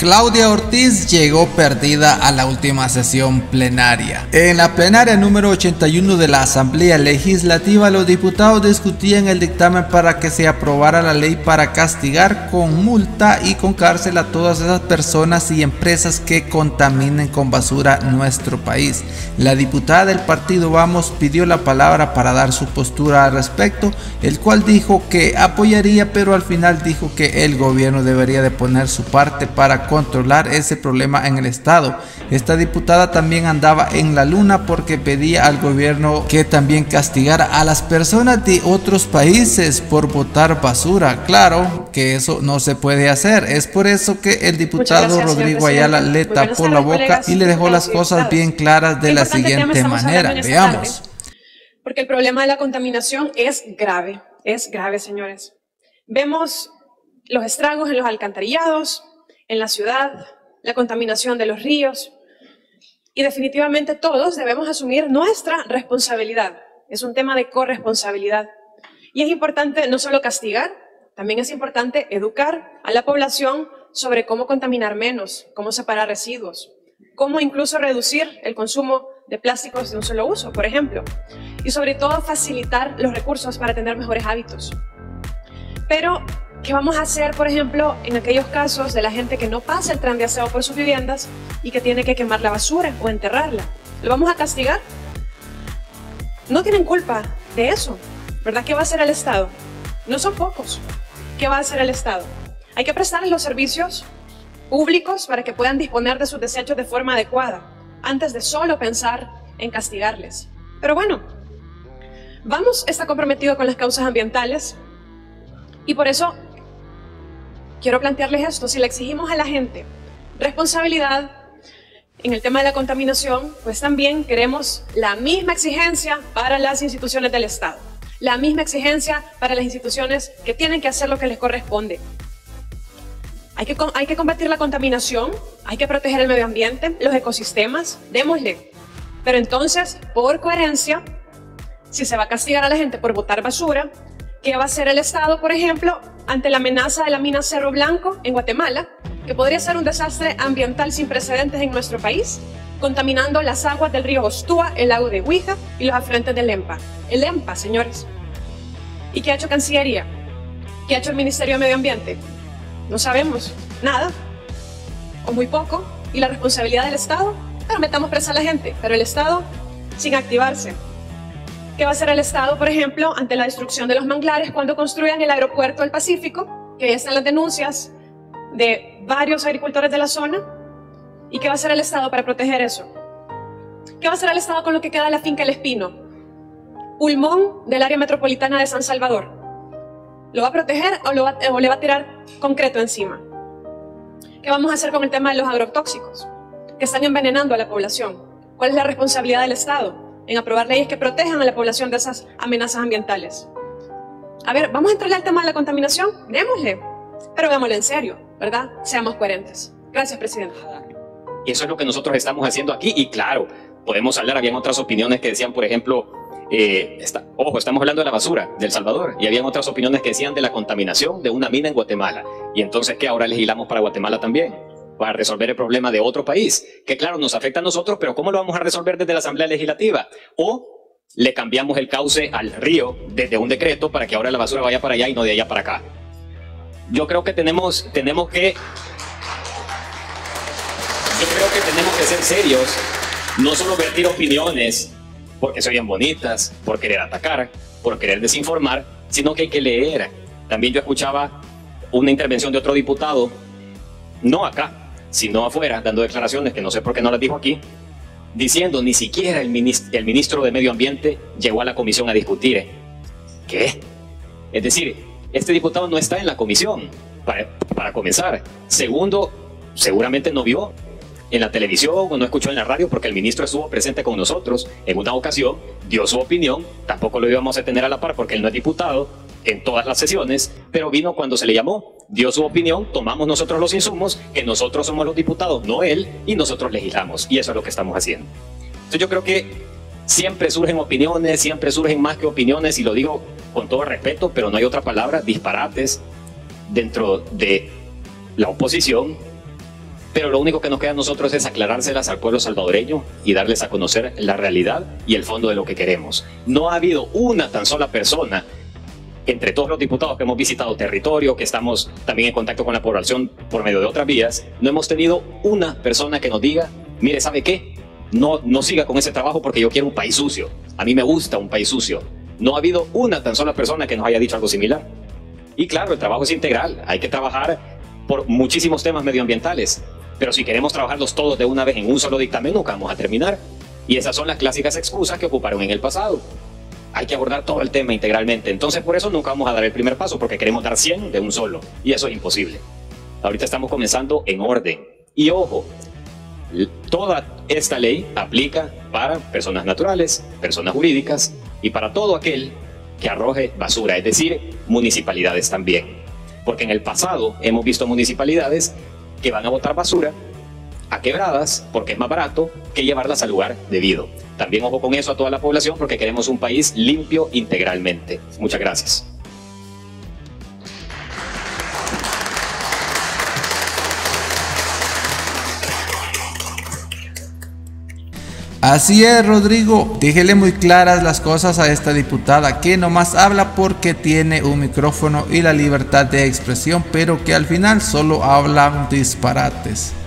Claudia Ortiz llegó perdida a la última sesión plenaria. En la plenaria número 81 de la Asamblea Legislativa, los diputados discutían el dictamen para que se aprobara la ley para castigar con multa y con cárcel a todas esas personas y empresas que contaminen con basura nuestro país. La diputada del partido Vamos pidió la palabra para dar su postura al respecto, el cual dijo que apoyaría, pero al final dijo que el gobierno debería de poner su parte para controlar ese problema en el estado. Esta diputada también andaba en la luna porque pedía al gobierno que también castigara a las personas de otros países por botar basura. Claro que eso no se puede hacer. Es por eso que el diputado Rodrigo Ayala le tapó la boca y le dejó las cosas bien claras de la siguiente manera. Veamos. Porque el problema de la contaminación es grave, señores. Vemos los estragos en los alcantarillados, en la ciudad, la contaminación de los ríos, y definitivamente todos debemos asumir nuestra responsabilidad. Es un tema de corresponsabilidad. Y es importante no solo castigar, también es importante educar a la población sobre cómo contaminar menos, cómo separar residuos, cómo incluso reducir el consumo de plásticos de un solo uso, por ejemplo, y sobre todo facilitar los recursos para tener mejores hábitos. Pero ¿qué vamos a hacer, por ejemplo, en aquellos casos de la gente que no pasa el tren de aseo por sus viviendas y que tiene que quemar la basura o enterrarla? ¿Lo vamos a castigar? No tienen culpa de eso, ¿verdad? ¿Qué va a hacer el Estado? No son pocos. ¿Qué va a hacer el Estado? Hay que prestarles los servicios públicos para que puedan disponer de sus desechos de forma adecuada, antes de solo pensar en castigarles. Pero bueno, Vamos está comprometido con las causas ambientales y por eso quiero plantearles esto. Si le exigimos a la gente responsabilidad en el tema de la contaminación, pues también queremos la misma exigencia para las instituciones del Estado, la misma exigencia para las instituciones que tienen que hacer lo que les corresponde. Hay que combatir la contaminación, hay que proteger el medio ambiente, los ecosistemas, démosle. Pero entonces, por coherencia, si se va a castigar a la gente por botar basura, ¿qué va a hacer el Estado, por ejemplo, ante la amenaza de la mina Cerro Blanco en Guatemala, que podría ser un desastre ambiental sin precedentes en nuestro país, contaminando las aguas del río Ostúa, el lago de Huija y los afluentes del Lempa? El Lempa, señores. ¿Y qué ha hecho Cancillería? ¿Qué ha hecho el Ministerio de Medio Ambiente? No sabemos nada, o muy poco, y la responsabilidad del Estado, pero metamos presa a la gente, pero el Estado sin activarse. ¿Qué va a hacer el Estado, por ejemplo, ante la destrucción de los manglares cuando construyan el aeropuerto del Pacífico, que ya están las denuncias de varios agricultores de la zona? ¿Y qué va a hacer el Estado para proteger eso? ¿Qué va a hacer el Estado con lo que queda de la finca El Espino, pulmón del área metropolitana de San Salvador? ¿Lo va a proteger o le va a tirar concreto encima? ¿Qué vamos a hacer con el tema de los agrotóxicos que están envenenando a la población? ¿Cuál es la responsabilidad del Estado en aprobar leyes que protejan a la población de esas amenazas ambientales? A ver, vamos a entrarle al tema de la contaminación, démosle, pero veámoslo en serio, ¿verdad? Seamos coherentes. Gracias, presidente. Y eso es lo que nosotros estamos haciendo aquí, y claro, podemos hablar, habían otras opiniones que decían, por ejemplo, estamos hablando de la basura de El Salvador, y habían otras opiniones que decían de la contaminación de una mina en Guatemala. Y entonces, ¿qué? Ahora legislamos para Guatemala también, para resolver el problema de otro país, que claro, nos afecta a nosotros, pero ¿cómo lo vamos a resolver desde la Asamblea Legislativa? O le cambiamos el cauce al río desde un decreto para que ahora la basura vaya para allá y no de allá para acá. Yo creo que tenemos que ser serios, no solo vertir opiniones porque se oyen bonitas, por querer atacar, por querer desinformar, sino que hay que leer. También yo escuchaba una intervención de otro diputado, no acá, sino afuera, dando declaraciones que no sé por qué no las dijo aquí, diciendo ni siquiera el ministro de Medio Ambiente llegó a la comisión a discutir. ¿Qué? Es decir, este diputado no está en la comisión, para comenzar. Segundo, seguramente no vio en la televisión o no escuchó en la radio, porque el ministro estuvo presente con nosotros en una ocasión, dio su opinión, tampoco lo íbamos a tener a la par porque él no es diputado en todas las sesiones, pero vino cuando se le llamó, dio su opinión, tomamos nosotros los insumos, que nosotros somos los diputados, no él, y nosotros legislamos, y eso es lo que estamos haciendo. Entonces yo creo que siempre surgen opiniones, siempre surgen más que opiniones, y lo digo con todo respeto, pero no hay otra palabra, disparates dentro de la oposición, pero lo único que nos queda a nosotros es aclarárselas al pueblo salvadoreño y darles a conocer la realidad y el fondo de lo que queremos. No ha habido una tan sola persona entre todos los diputados que hemos visitado territorio, que estamos también en contacto con la población por medio de otras vías, no hemos tenido una persona que nos diga, mire, ¿sabe qué? No siga con ese trabajo porque yo quiero un país sucio. A mí me gusta un país sucio. No ha habido una tan sola persona que nos haya dicho algo similar. Y claro, el trabajo es integral. Hay que trabajar por muchísimos temas medioambientales. Pero si queremos trabajarlos todos de una vez en un solo dictamen, nunca vamos a terminar. Y esas son las clásicas excusas que ocuparon en el pasado. Hay que abordar todo el tema integralmente. Entonces, por eso nunca vamos a dar el primer paso, porque queremos dar 100 de un solo. Y eso es imposible. Ahorita estamos comenzando en orden. Y ojo, toda esta ley aplica para personas naturales, personas jurídicas y para todo aquel que arroje basura, es decir, municipalidades también. Porque en el pasado hemos visto municipalidades que van a botar basura a quebradas porque es más barato que llevarlas al lugar debido. También ojo con eso a toda la población porque queremos un país limpio integralmente. Muchas gracias. Así es, Rodrigo, déjele muy claras las cosas a esta diputada que nomás habla porque tiene un micrófono y la libertad de expresión, pero que al final solo hablan disparates.